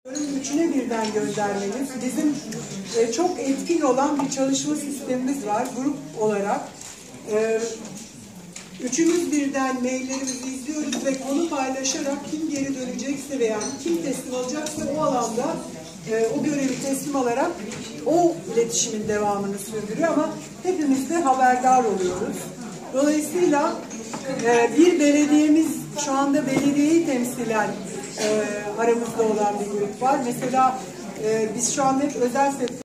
Üçüne birden göndermeniz. Bizim çok etkin olan bir çalışma sistemimiz var grup olarak. Üçümüz birden maillerimizi izliyoruz ve konu paylaşarak kim geri dönecekse veya kim teslim alacaksa o alanda o görevi teslim alarak o iletişimin devamını sürdürüyor ama hepimiz de haberdar oluyoruz. Dolayısıyla bir belediyemiz, şu anda belediyeyi temsilen aramızda olan bir grup var. Mesela biz şu anda hep özel sektör